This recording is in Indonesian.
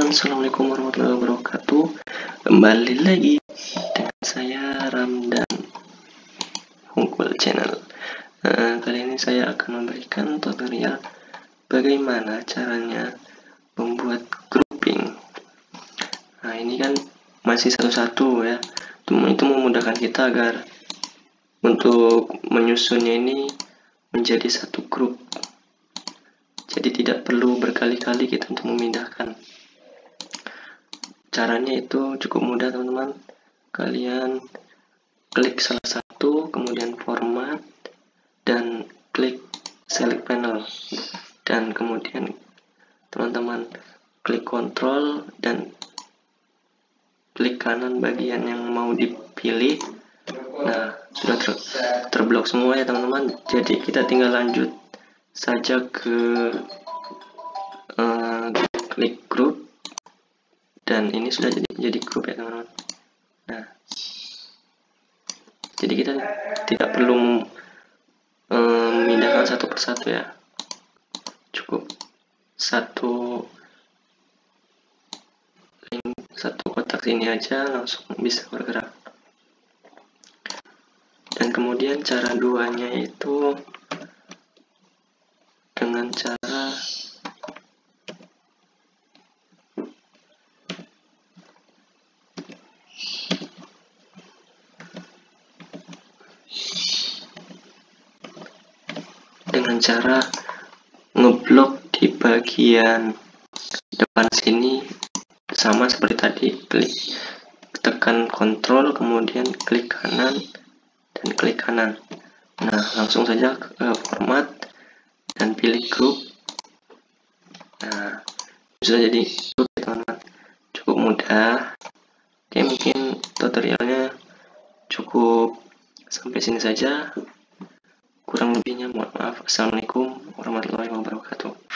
Assalamualaikum warahmatullahi wabarakatuh. Kembali lagi dengan saya Ramdan Hungkul Channel. Kali ini saya akan memberikan tutorial bagaimana caranya membuat grouping. Nah, ini kan masih satu-satu ya. Itu memudahkan kita agar untuk menyusunnya ini menjadi satu grup. Jadi tidak perlu berkali-kali kita untuk memindahkan. Caranya itu cukup mudah, teman-teman. Kalian klik salah satu, kemudian format, dan klik select panel, dan kemudian teman-teman klik control dan klik kanan bagian yang mau dipilih. Nah, sudah terblok semua ya teman-teman. Jadi kita tinggal lanjut saja ke klik grup, dan ini sudah jadi grup ya teman-teman. Nah, jadi kita tidak perlu memindahkan satu persatu ya, cukup satu kotak ini aja langsung bisa bergerak. Dan kemudian cara duanya itu dengan cara ngeblok di bagian depan sini, sama seperti tadi, klik tekan kontrol kemudian klik kanan dan klik kanan. Nah, langsung saja ke format dan pilih grup. Nah, sudah jadi grup ya teman-teman, cukup mudah. Oke, mungkin tutorialnya cukup sampai sini saja, kurang lebihnya mohon maaf. Assalamualaikum warahmatullahi wabarakatuh.